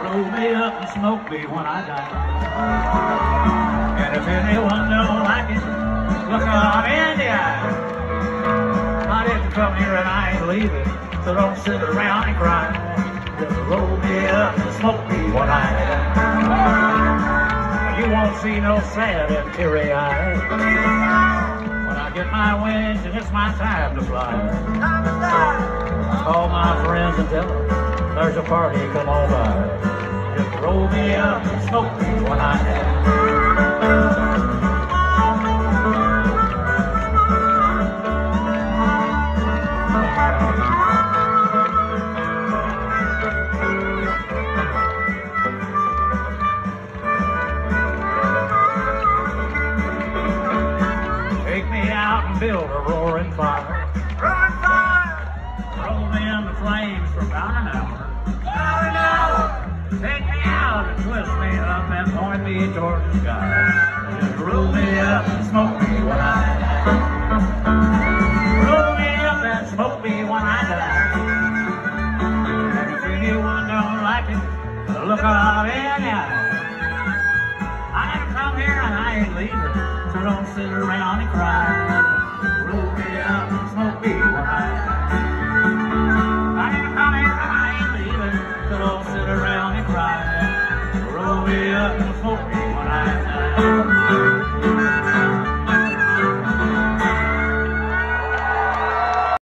Roll me up and smoke me when I die. And if anyone don't like it, look out in the eye. I didn't come here and I ain't leaving, so don't sit around and cry. Just roll me up and smoke me when I die. You won't see no sad and teary eyes when I get my wings and it's my time to fly. Call my friends and tell them there's a party, come on by. Just roll me up and smoke me when I die. Build a roaring fire. Roaring fire! Roll me in the flames for about an hour. About an hour! Take me out and twist me up and point me toward the sky. Just roll me up and smoke me when I die. Roll me up and smoke me when I die. And if anyone don't like it, look out in the eye. I didn't come here and I ain't leaving, so don't sit around and cry. Roll me up and smoke me when I die.